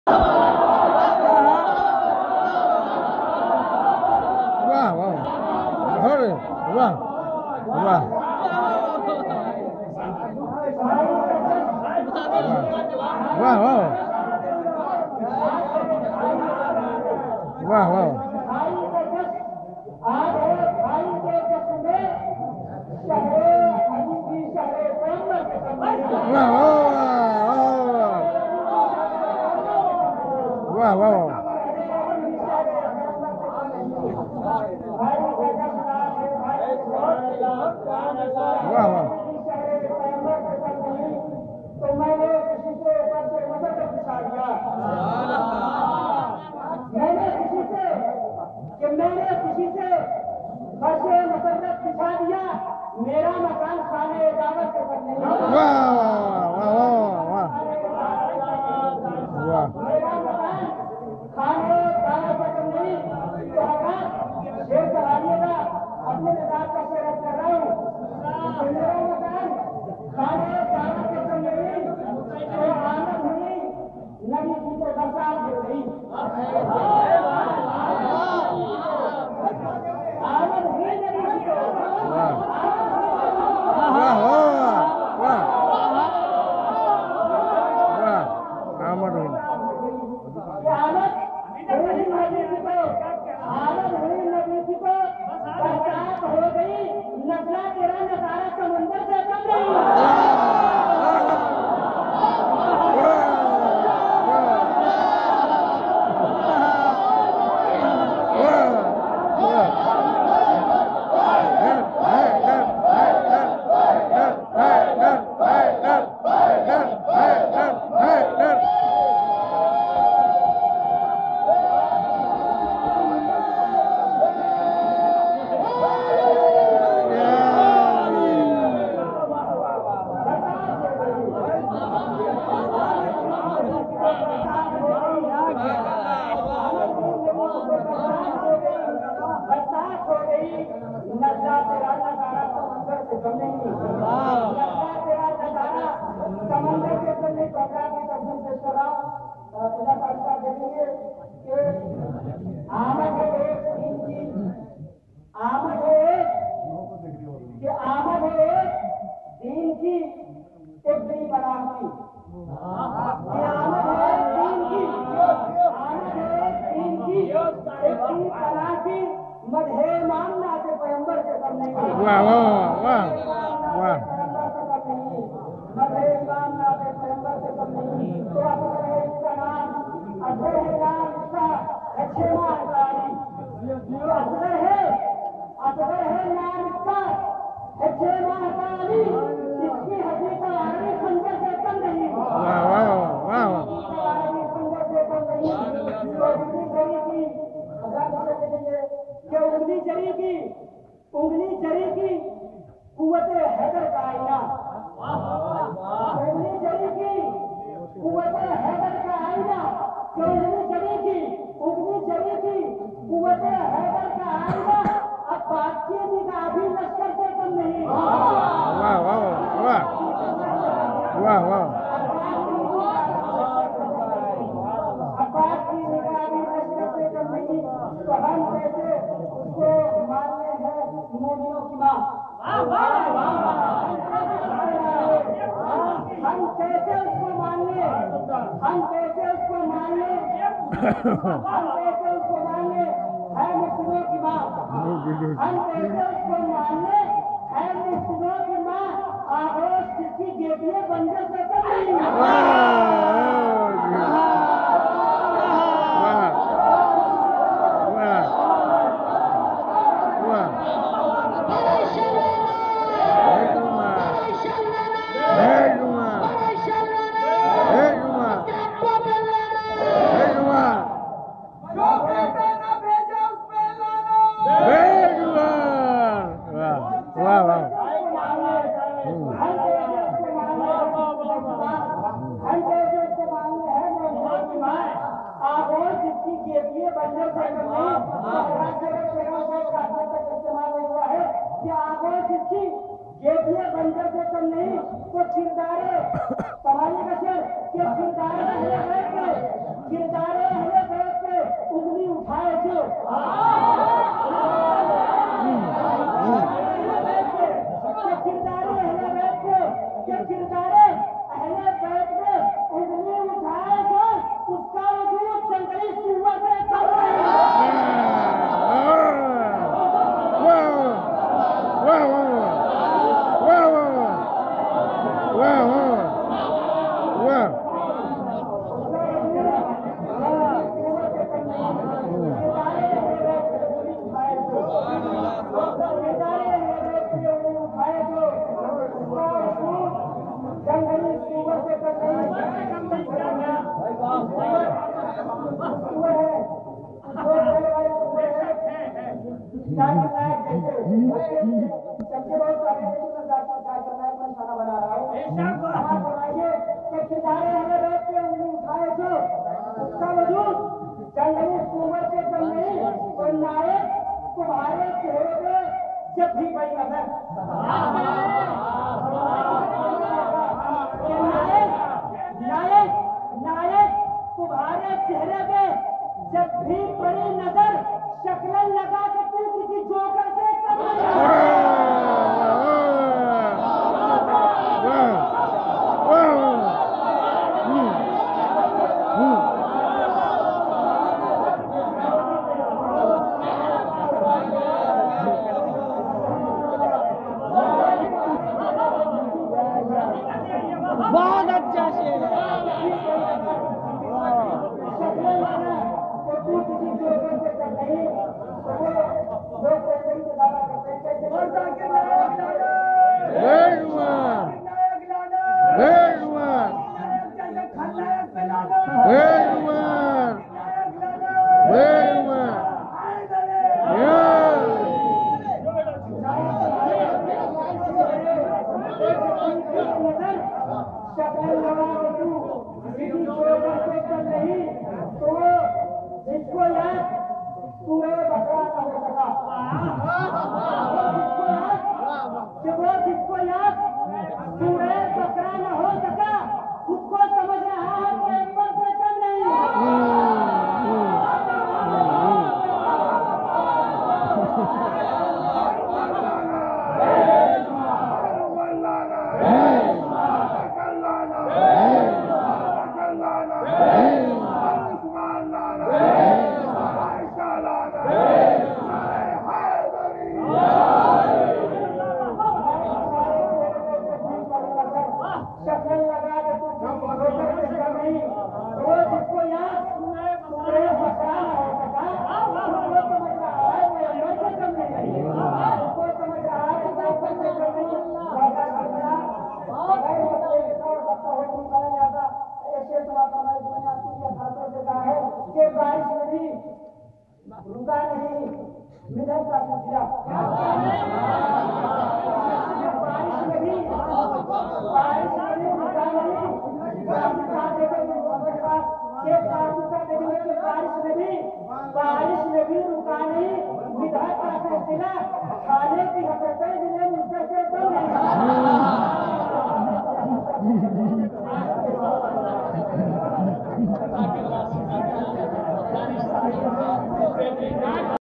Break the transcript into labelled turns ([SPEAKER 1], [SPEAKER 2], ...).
[SPEAKER 1] वाह वाह अरे वाह वाह वाह वाह वाह वाह वाह वाह वाह
[SPEAKER 2] तो मैंने किसी से मदद पूछा दिया, मैंने किसी से बसे मसरत दिखा दिया, मेरा मकान खाने इजाजत से कर नहीं,
[SPEAKER 1] वाह वाह वाह वाह
[SPEAKER 2] मेरा मकान खाने इजाजत से कर नहीं। तो हमारा शेर चलाइएगा, अपने मिजाज का शेर कर रहा हूँ, मेरा मकान खाने इजाजत से कर नहीं। तो आमद हुई नबी की तो दरकार दे गई, आमद हुई नबी की तो
[SPEAKER 1] वाह वाह वाह वाह आमद हुई
[SPEAKER 2] आमद हुई नबी की तो बरसात हो गई, नजरा तेरा नजारा समंदर से कम रही। बरसात हो गई, नजरा तेरा नजारा समंदर से कम नहीं, नजरा तेरा नजारा समंदर से कम नहीं। कपड़ा की कसम से चलाओ, खुदा पास्ता देखेंगे कि आमद है एक दिन की, आमद है एक कि आमद है एक दिन की एक बड़ी बरात की, आमद है एक दिन की, आमद है एक दिन की एक बड़ी बरात की। मधे मानना से पैगंबर से कम नहीं,
[SPEAKER 1] वाह वाह वाह वाह
[SPEAKER 2] पैगंबर से कम नहीं, मधे मानना से पैगंबर से कम नहीं। तो असगर है इसका नाम, असगर है नाम इसका अच्छे मानकारी, असगर है नाम इसका अच्छे मानकारी। इसकी हकीकत आरबी खंजर से कम नहीं,
[SPEAKER 1] वाह वाह वाह
[SPEAKER 2] आरबी खंजर से कम नहीं। तो उंगली जरी की कि उंगली जरी की कुव्वत हैदर का आईना, उंगली जरी की कुव्वत हैदर का आईना, कि उंगली जरी की कुव्वत हैदर का आईना। अब बात की निगाह भी लश्कर से कम नहीं,
[SPEAKER 1] वाह वाह वाह वाह वाह
[SPEAKER 2] अब्बास की निगाह भी लश्कर से कम नहीं। तो हम कैसे उसको मानने हैं मोमियों की माँ, हम कैसे उसको मानने, हम कैसे उसको मानने है मुस्लिमों की माँ, हम कैसे उसको मानने है मुस्लिमों की माँ। आगोश किसकी गेटियां बंदर से कम नहीं, बंदर से कम नहीं। तो किरदारे पढ़ाने का शेर कि किरदारे क्या करना है जैसे सबसे बहुत सारे क्या करना है मैं खाना बना रहा हूँ बनाइए कि सितारे हमें रोक के उंगली उठाए जो उसका वजूद चल नहीं उम्र से चल नहीं और नायक तुम्हारे चेहरे पे जब भी पड़ी नजर नायक नायक तुम्हारे चेहरे पे जब भी पड़ी नजर शक्ल लगा के तू किसी जोकर से
[SPEAKER 3] बहुत अच्छा शेर है।
[SPEAKER 2] इसको याद पूरे बकरा ना हो सका कि वो जिसको याद पूरे बकरा न हो सका उसको समझ रहा है कि एक से कम नहीं शक्ल लगा के वो जिसको याद पूरे बकरा न हो सका उसको समझ रहा है कि अंदर से कम नहीं उसको समझ रहा है कि ऊपर से कम नहीं वादा करना अगर वो एक और बच्चा हो निकाला जाता ऐसे बात हमारी दुनिया की खातों से कहा है कि बारिश में भी रुका नहीं मिनट का पूछा बारिश में भी रुका नहीं बारिश में भी रुका नहीं विधाता का सिला